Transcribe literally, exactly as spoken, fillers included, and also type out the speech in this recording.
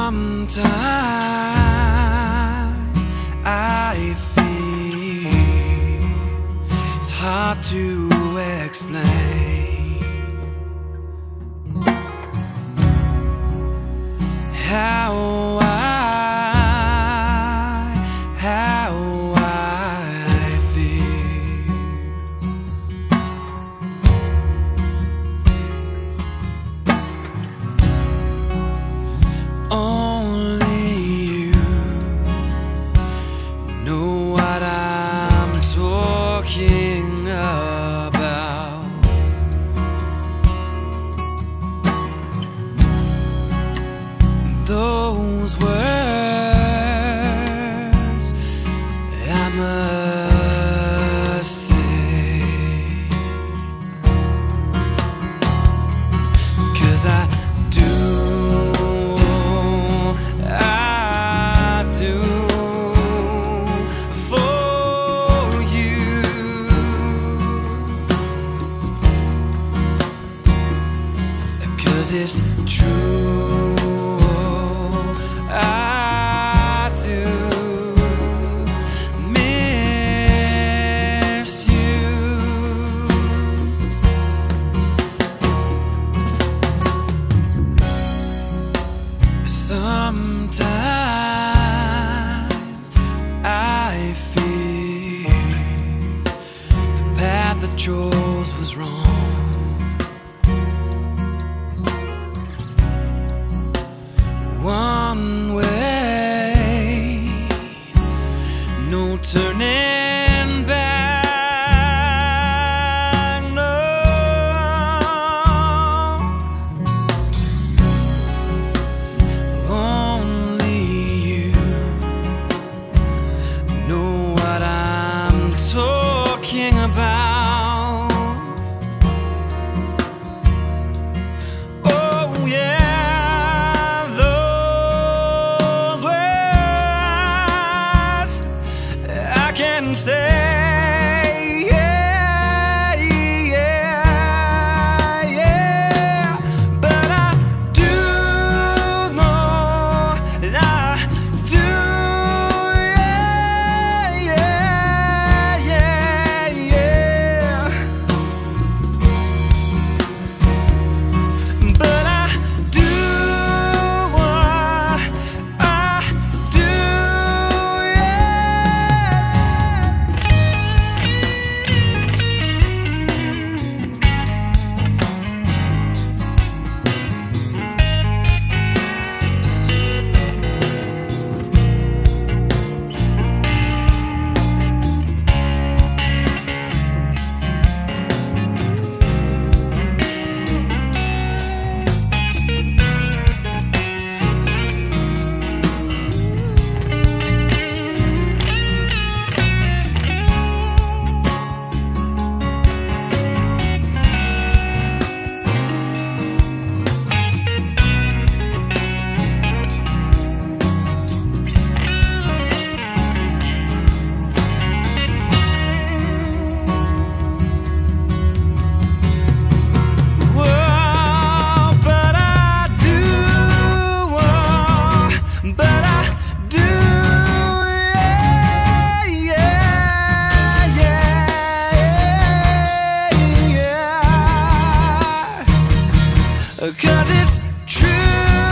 Sometimes I feel it's hard to explain how I, how I feel. Only you know what I'm talking about. Those words I must say, 'cause I do, I do for you, 'cause it's true. I do miss you. Sometimes I feel the path that chose was wrong. One way, no turning back, no. Only you know what I'm talking about. Oh yeah. Can say, yeah, yeah, yeah, but I do know that I do, yeah, yeah, yeah, yeah, but I do what I do. Cause it's true.